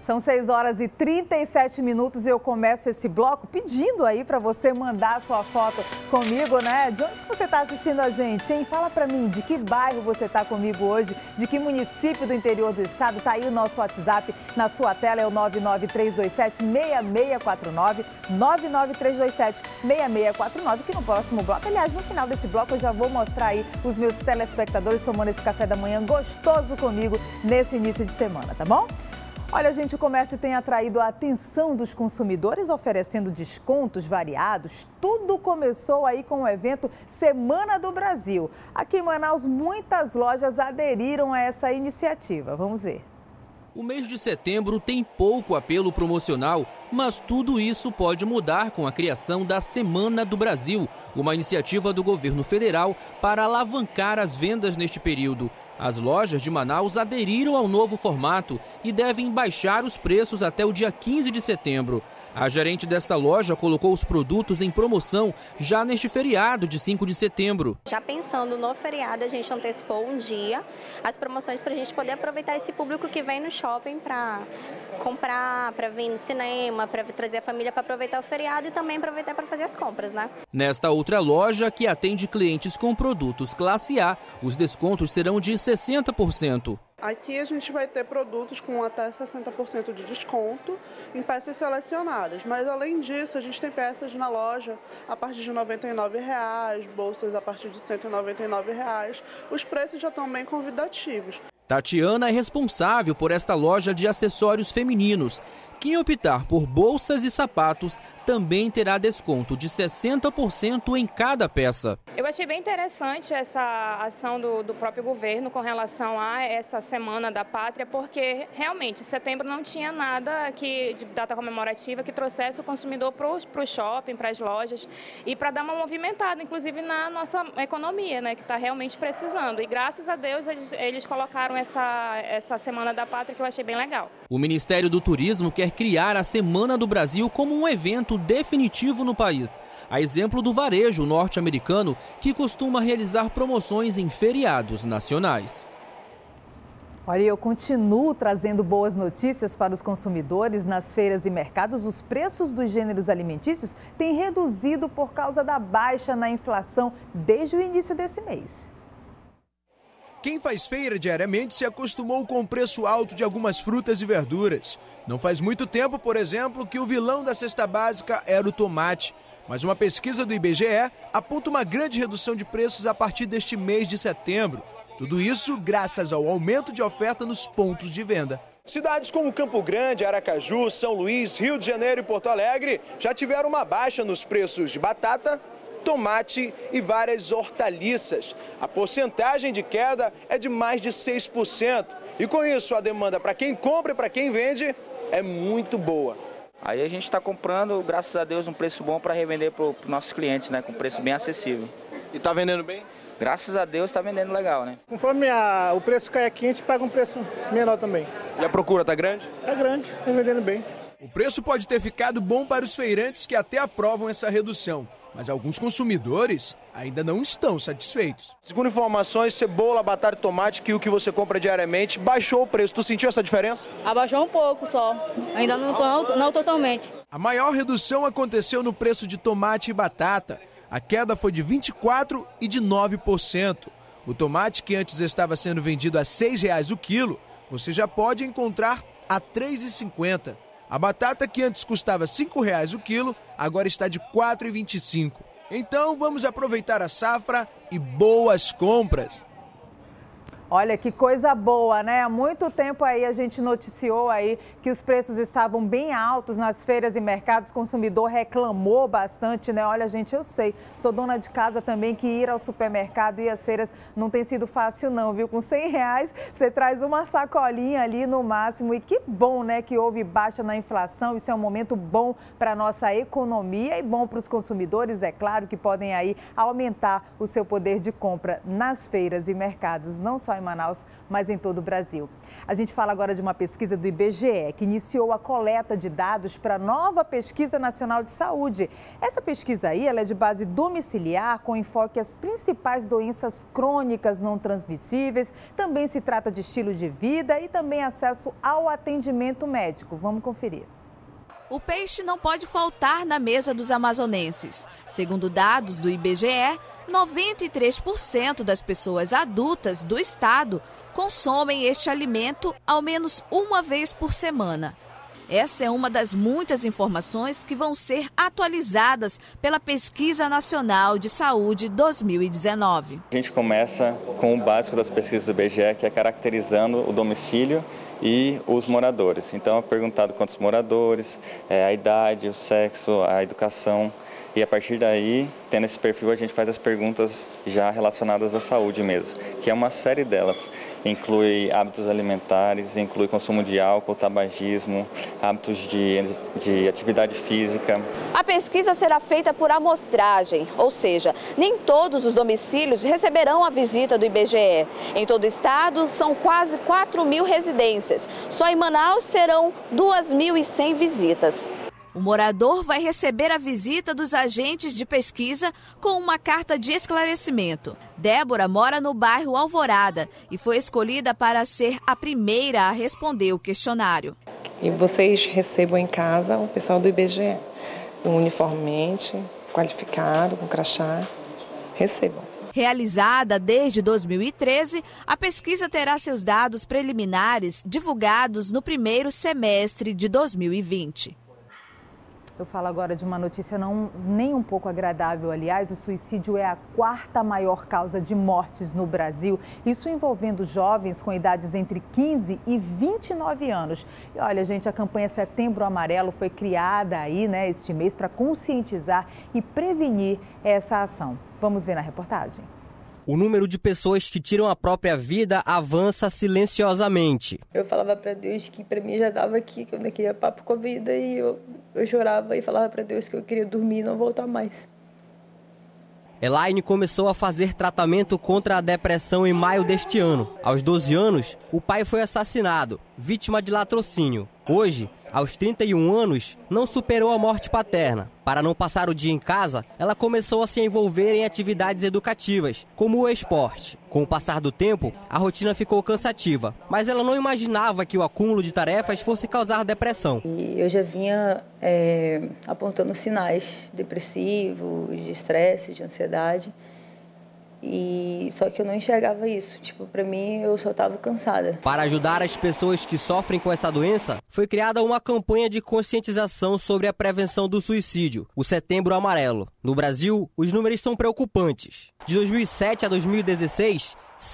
São 6 horas e 37 minutos e eu começo esse bloco pedindo aí para você mandar sua foto comigo, né? De onde que você está assistindo a gente, hein? Fala para mim, de que bairro você está comigo hoje, de que município do interior do estado. Tá aí o nosso WhatsApp na sua tela, é o 99327-6649, 99327-6649, que no próximo bloco, aliás, no final desse bloco eu já vou mostrar aí os meus telespectadores tomando esse café da manhã gostoso comigo nesse início de semana, tá bom? Olha, gente, o comércio tem atraído a atenção dos consumidores, oferecendo descontos variados. Tudo começou aí com o evento Semana do Brasil. Aqui em Manaus, muitas lojas aderiram a essa iniciativa. Vamos ver. O mês de setembro tem pouco apelo promocional, mas tudo isso pode mudar com a criação da Semana do Brasil, uma iniciativa do governo federal para alavancar as vendas neste período. As lojas de Manaus aderiram ao novo formato e devem baixar os preços até o dia 15 de setembro. A gerente desta loja colocou os produtos em promoção já neste feriado de 5 de setembro. Já pensando no feriado, a gente antecipou um dia as promoções para a gente poder aproveitar esse público que vem no shopping para comprar, para vir no cinema, para trazer a família para aproveitar o feriado e também aproveitar para fazer as compras, né? Nesta outra loja, que atende clientes com produtos classe A, os descontos serão de 60%. Aqui a gente vai ter produtos com até 60% de desconto em peças selecionadas, mas além disso a gente tem peças na loja a partir de R$ 99,00, bolsas a partir de R$ 199,00. Os preços já estão bem convidativos. Tatiana é responsável por esta loja de acessórios femininos. Quem optar por bolsas e sapatos também terá desconto de 60% em cada peça. Eu achei bem interessante essa ação do próprio governo com relação a essa Semana da Pátria, porque realmente em setembro não tinha nada de data comemorativa que trouxesse o consumidor para o shopping, para as lojas e para dar uma movimentada, inclusive na nossa economia, né, que está realmente precisando. E graças a Deus eles colocaram essa Semana da Pátria, que eu achei bem legal. O Ministério do Turismo quer criar a Semana do Brasil como um evento definitivo no país. A exemplo do varejo norte-americano, que costuma realizar promoções em feriados nacionais. Olha, eu continuo trazendo boas notícias para os consumidores. Nas feiras e mercados, os preços dos gêneros alimentícios têm reduzido por causa da baixa na inflação desde o início desse mês. Quem faz feira diariamente se acostumou com o preço alto de algumas frutas e verduras. Não faz muito tempo, por exemplo, que o vilão da cesta básica era o tomate. Mas uma pesquisa do IBGE aponta uma grande redução de preços a partir deste mês de setembro. Tudo isso graças ao aumento de oferta nos pontos de venda. Cidades como Campo Grande, Aracaju, São Luís, Rio de Janeiro e Porto Alegre já tiveram uma baixa nos preços de batata, tomate e várias hortaliças. A porcentagem de queda é de mais de 6%. E com isso, a demanda para quem compra e para quem vende é muito boa. Aí a gente está comprando, graças a Deus, um preço bom para revender para os nossos clientes, né? Com preço bem acessível. E está vendendo bem? Graças a Deus está vendendo legal, né? Conforme o preço cai aqui, a gente paga um preço menor também. E a procura está grande? Está grande, está vendendo bem. O preço pode ter ficado bom para os feirantes que até aprovam essa redução. Mas alguns consumidores ainda não estão satisfeitos. Segundo informações, cebola, batata e tomate, que o que você compra diariamente, baixou o preço. Tu sentiu essa diferença? Abaixou um pouco só, ainda não totalmente. A maior redução aconteceu no preço de tomate e batata. A queda foi de 24% e de 9%. O tomate, que antes estava sendo vendido a R$ 6,00 o quilo, você já pode encontrar a R$ 3,50. A batata, que antes custava R$ 5,00 o quilo, agora está de R$ 4,25. Então vamos aproveitar a safra e boas compras. Olha que coisa boa, né? Há muito tempo aí a gente noticiou aí que os preços estavam bem altos nas feiras e mercados. O consumidor reclamou bastante, né? Olha, gente, eu sei, sou dona de casa também, que ir ao supermercado e às feiras não tem sido fácil não, viu? Com R$100 você traz uma sacolinha ali no máximo. E que bom, né, que houve baixa na inflação. Isso é um momento bom para a nossa economia e bom para os consumidores, é claro, que podem aí aumentar o seu poder de compra nas feiras e mercados, não só em Manaus, mas em todo o Brasil. A gente fala agora de uma pesquisa do IBGE, que iniciou a coleta de dados para a nova Pesquisa Nacional de Saúde. Essa pesquisa aí, ela é de base domiciliar, com enfoque às principais doenças crônicas não transmissíveis. Também se trata de estilo de vida e também acesso ao atendimento médico. Vamos conferir. O peixe não pode faltar na mesa dos amazonenses. Segundo dados do IBGE, 93% das pessoas adultas do estado consomem este alimento ao menos uma vez por semana. Essa é uma das muitas informações que vão ser atualizadas pela Pesquisa Nacional de Saúde 2019. A gente começa com o básico das pesquisas do IBGE, que é caracterizando o domicílio e os moradores. Então é perguntado quantos moradores, a idade, o sexo, a educação. E a partir daí, tendo esse perfil, a gente faz as perguntas já relacionadas à saúde mesmo, que é uma série delas. Inclui hábitos alimentares, inclui consumo de álcool, tabagismo, hábitos de atividade física. A pesquisa será feita por amostragem, ou seja, nem todos os domicílios receberão a visita do IBGE. Em todo o estado, são quase 4.000 residências. Só em Manaus serão 2.100 visitas. O morador vai receber a visita dos agentes de pesquisa com uma carta de esclarecimento. Débora mora no bairro Alvorada e foi escolhida para ser a primeira a responder o questionário. E vocês recebam em casa o pessoal do IBGE, uniformemente, qualificado, com crachá, recebam. Realizada desde 2013, a pesquisa terá seus dados preliminares divulgados no primeiro semestre de 2020. Eu falo agora de uma notícia nem um pouco agradável, aliás. O suicídio é a quarta maior causa de mortes no Brasil. Isso envolvendo jovens com idades entre 15 e 29 anos. E olha, gente, a campanha Setembro Amarelo foi criada aí, este mês para conscientizar e prevenir essa ação. Vamos ver na reportagem. O número de pessoas que tiram a própria vida avança silenciosamente. Eu falava para Deus que para mim já estava aqui, que eu não queria papo com a vida, e eu chorava e falava para Deus que eu queria dormir e não voltar mais. Elaine começou a fazer tratamento contra a depressão em maio deste ano. Aos 12 anos, o pai foi assassinado, vítima de latrocínio. Hoje, aos 31 anos, não superou a morte paterna. Para não passar o dia em casa, ela começou a se envolver em atividades educativas, como o esporte. Com o passar do tempo, a rotina ficou cansativa, mas ela não imaginava que o acúmulo de tarefas fosse causar depressão. E eu já vinha apontando sinais depressivos, de estresse, de ansiedade. Só que eu não enxergava isso. Para mim, eu só estava cansada. Para ajudar as pessoas que sofrem com essa doença, foi criada uma campanha de conscientização sobre a prevenção do suicídio, o Setembro Amarelo. No Brasil, os números são preocupantes. De 2007 a 2016,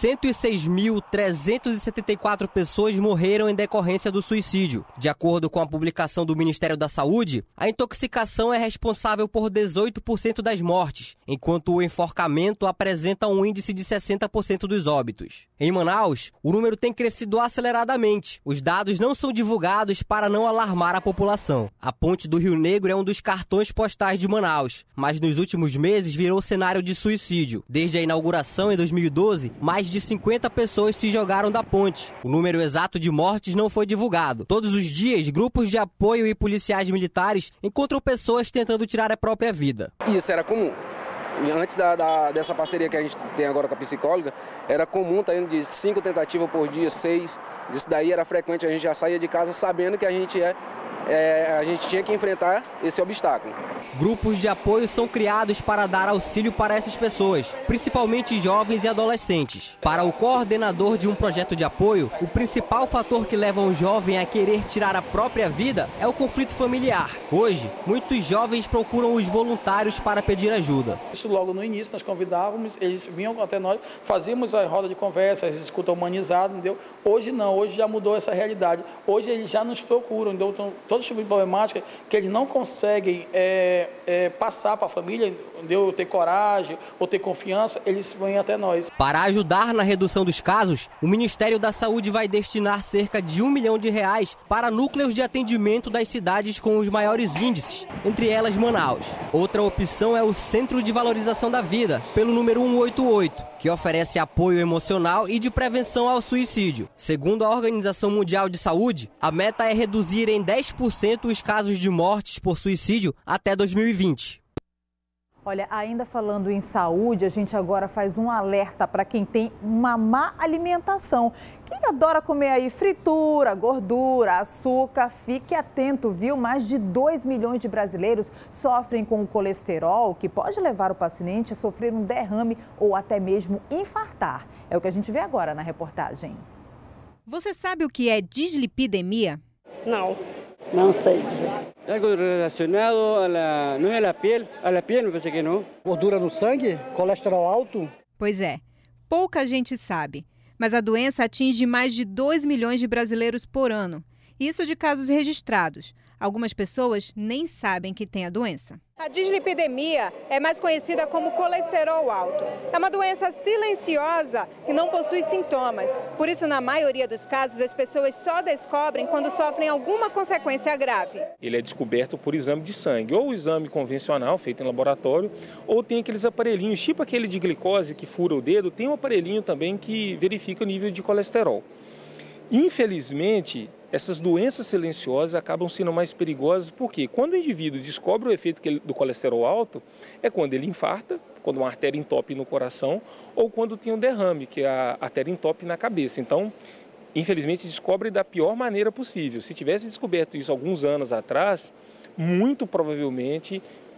106.374 pessoas morreram em decorrência do suicídio. De acordo com a publicação do Ministério da Saúde, a intoxicação é responsável por 18% das mortes, enquanto o enforcamento apresenta um índice de 60% dos óbitos. Em Manaus, o número tem crescido aceleradamente. Os dados não são divulgados para não alarmar a população. A Ponte do Rio Negro é um dos cartões postais de Manaus, mas nos últimos meses virou cenário de suicídio. Desde a inauguração em 2012, mais de 50 pessoas se jogaram da ponte. O número exato de mortes não foi divulgado. Todos os dias, grupos de apoio e policiais militares encontram pessoas tentando tirar a própria vida. Isso era comum. Antes dessa parceria que a gente tem agora com a psicóloga, era comum estar indo de 5 tentativas por dia, 6. Isso daí era frequente, a gente já saía de casa sabendo que a gente tinha que enfrentar esse obstáculo. Grupos de apoio são criados para dar auxílio para essas pessoas, principalmente jovens e adolescentes. Para o coordenador de um projeto de apoio, o principal fator que leva um jovem a querer tirar a própria vida é o conflito familiar. Hoje, muitos jovens procuram os voluntários para pedir ajuda. Isso logo no início nós convidávamos, eles vinham até nós, fazíamos a roda de conversa, as escutas humanizadas, entendeu? Hoje não, hoje já mudou essa realidade. Hoje eles já nos procuram, entendeu? Então, todo tipo de problemática que eles não conseguem passar para a família, eu ter coragem ou ter confiança, eles vêm até nós. Para ajudar na redução dos casos, o Ministério da Saúde vai destinar cerca de R$1 milhão para núcleos de atendimento das cidades com os maiores índices, entre elas Manaus. Outra opção é o Centro de Valorização da Vida, pelo número 188, que oferece apoio emocional e de prevenção ao suicídio. Segundo a Organização Mundial de Saúde, a meta é reduzir em 10% os casos de mortes por suicídio até 2020. Olha, ainda falando em saúde, a gente agora faz um alerta para quem tem uma má alimentação. Quem adora comer aí fritura, gordura, açúcar, fique atento, viu? Mais de 2 milhões de brasileiros sofrem com o colesterol, que pode levar o paciente a sofrer um derrame ou até mesmo infartar. É o que a gente vê agora na reportagem. Você sabe o que é dislipidemia? Não. Não sei dizer. Algo relacionado não é a pele me parece que não. Gordura no sangue? Colesterol alto? Pois é, pouca gente sabe, mas a doença atinge mais de 2 milhões de brasileiros por ano. Isso de casos registrados. Algumas pessoas nem sabem que têm a doença. A dislipidemia é mais conhecida como colesterol alto. É uma doença silenciosa que não possui sintomas. Por isso, na maioria dos casos, as pessoas só descobrem quando sofrem alguma consequência grave. Ele é descoberto por exame de sangue, ou o exame convencional feito em laboratório, ou tem aqueles aparelhinhos, tipo aquele de glicose que fura o dedo, tem um aparelhinho também que verifica o nível de colesterol. Infelizmente, essas doenças silenciosas acabam sendo mais perigosas porque quando o indivíduo descobre o efeito do colesterol alto, é quando ele infarta, quando uma artéria entope no coração ou quando tem um derrame, que é a artéria entope na cabeça. Então, infelizmente, descobre da pior maneira possível. Se tivesse descoberto isso alguns anos atrás, muito provavelmente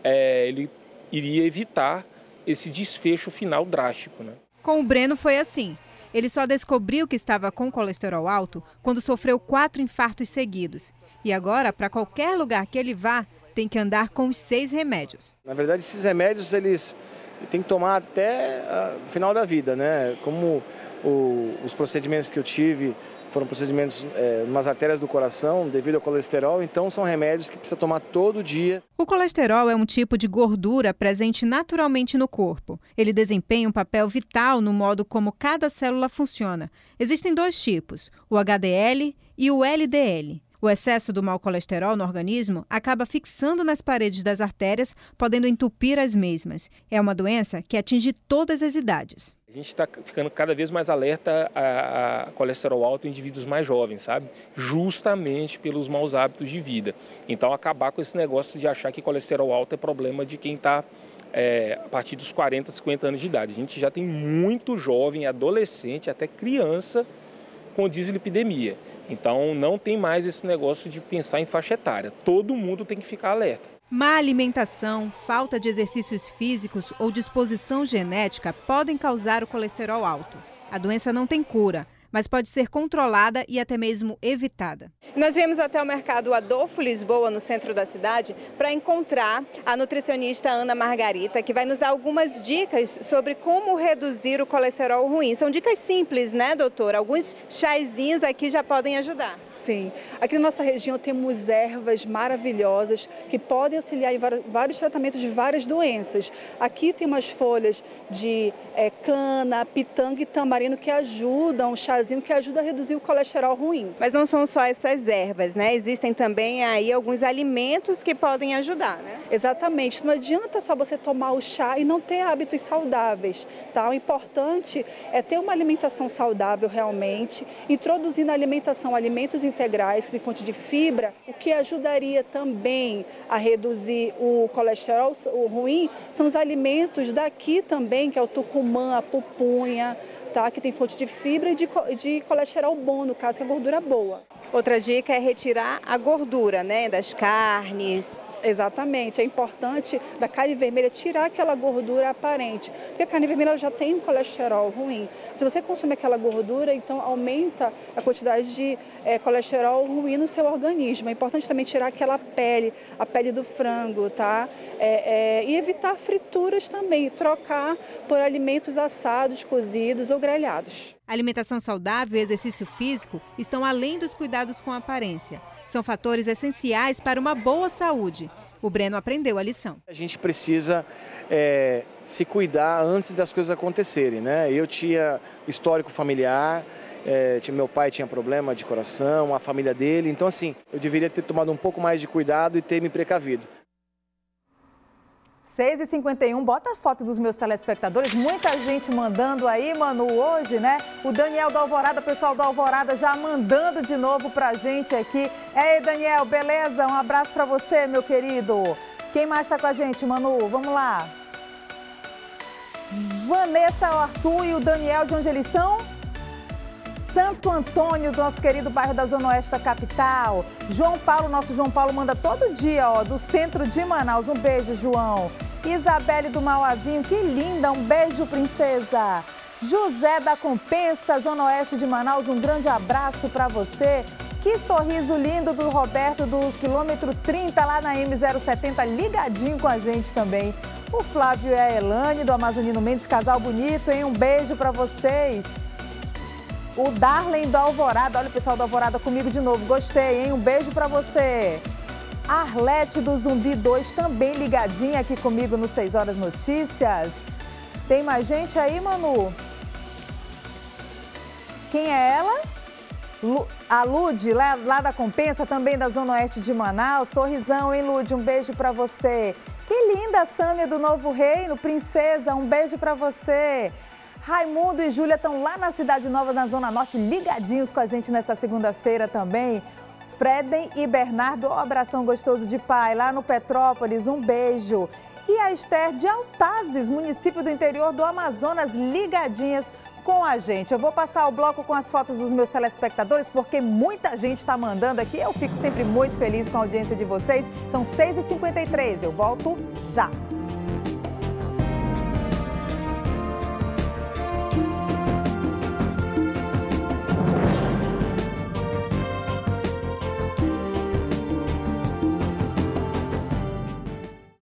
ele iria evitar esse desfecho final drástico, né? Com o Breno foi assim. Ele só descobriu que estava com colesterol alto quando sofreu 4 infartos seguidos. E agora, para qualquer lugar que ele vá, tem que andar com os 6 remédios. Na verdade, esses remédios eles têm que tomar até o final da vida, né? Como os procedimentos que eu tive foram procedimentos nas artérias do coração devido ao colesterol, então são remédios que precisa tomar todo dia. O colesterol é um tipo de gordura presente naturalmente no corpo. Ele desempenha um papel vital no modo como cada célula funciona. Existem 2 tipos, o HDL e o LDL. O excesso do mau colesterol no organismo acaba fixando nas paredes das artérias, podendo entupir as mesmas. É uma doença que atinge todas as idades. A gente está ficando cada vez mais alerta a colesterol alto em indivíduos mais jovens, sabe? Justamente pelos maus hábitos de vida. Então, acabar com esse negócio de achar que colesterol alto é problema de quem está a partir dos 40, 50 anos de idade. A gente já tem muito jovem, adolescente, até criança com dislipidemia. Então, não tem mais esse negócio de pensar em faixa etária. Todo mundo tem que ficar alerta. Má alimentação, falta de exercícios físicos ou disposição genética podem causar o colesterol alto. A doença não tem cura, mas pode ser controlada e até mesmo evitada. Nós viemos até o mercado Adolfo Lisboa, no centro da cidade, para encontrar a nutricionista Ana Margarita, que vai nos dar algumas dicas sobre como reduzir o colesterol ruim. São dicas simples, né, doutora? Alguns chazinhos aqui já podem ajudar. Sim. Aqui na nossa região temos ervas maravilhosas que podem auxiliar em vários tratamentos de várias doenças. Aqui tem umas folhas de cana, pitanga e tamarindo que ajudam, um chazinho que ajuda a reduzir o colesterol ruim. Mas não são só essas ervas, né? Existem também aí alguns alimentos que podem ajudar, né? Exatamente. Não adianta só você tomar o chá e não ter hábitos saudáveis, tá? O importante é ter uma alimentação saudável realmente, introduzir na alimentação alimentos integrais, que têm fonte de fibra, o que ajudaria também a reduzir o colesterol ruim são os alimentos daqui também, que é o tucumã, a pupunha, tá? Que tem fonte de fibra e de colesterol bom, no caso, que é a gordura boa. Outra dica é retirar a gordura, né, das carnes. Exatamente, é importante da carne vermelha tirar aquela gordura aparente, porque a carne vermelha já tem um colesterol ruim. Se você consome aquela gordura, então aumenta a quantidade de colesterol ruim no seu organismo. É importante também tirar aquela pele, a pele do frango, tá? E evitar frituras também, trocar por alimentos assados, cozidos ou grelhados. A alimentação saudável e exercício físico estão além dos cuidados com a aparência. São fatores essenciais para uma boa saúde. O O Breno aprendeu a lição. A gente precisa se cuidar antes das coisas acontecerem, né? Eu tinha histórico familiar, meu pai tinha problema de coração, a família dele, então assim, eu deveria ter tomado um pouco mais de cuidado e ter me precavido. 6h51, bota a foto dos meus telespectadores, muita gente mandando aí, Manu, hoje, né? O Daniel do Alvorada, o pessoal do Alvorada já mandando de novo pra gente aqui. Ei, Daniel, beleza? Um abraço pra você, meu querido. Quem mais tá com a gente, Manu? Vamos lá. Vanessa, o Arthur e o Daniel, de onde eles são? Santo Antônio, do nosso querido bairro da Zona Oeste da capital. João Paulo, nosso João Paulo manda todo dia, ó, do centro de Manaus. Um beijo, João. Isabelle do Mauazinho, que linda, um beijo, princesa. José da Compensa, Zona Oeste de Manaus, um grande abraço para você. Que sorriso lindo do Roberto, do quilômetro 30, lá na M070, ligadinho com a gente também. O Flávio e a Elane, do Amazonino Mendes, casal bonito, hein? Um beijo para vocês. O Darlen do Alvorada, olha o pessoal do Alvorada comigo de novo, gostei, hein? Um beijo para você. Arlete do Zumbi 2 também ligadinha aqui comigo no 6 Horas Notícias. Tem mais gente aí, Manu? Quem é ela? A Lude, lá da Compensa, também da Zona Oeste de Manaus. Sorrisão, hein, Lude? Um beijo pra você. Que linda a Sâmia do Novo Reino, princesa, um beijo pra você. Raimundo e Júlia estão lá na Cidade Nova, na Zona Norte, ligadinhos com a gente nessa segunda-feira também. Freden e Bernardo, um abração gostoso de pai, lá no Petrópolis, um beijo. E a Esther de Altazes, município do interior do Amazonas, ligadinhas com a gente. Eu vou passar o bloco com as fotos dos meus telespectadores, porque muita gente está mandando aqui. Eu fico sempre muito feliz com a audiência de vocês. São 6h53, eu volto já.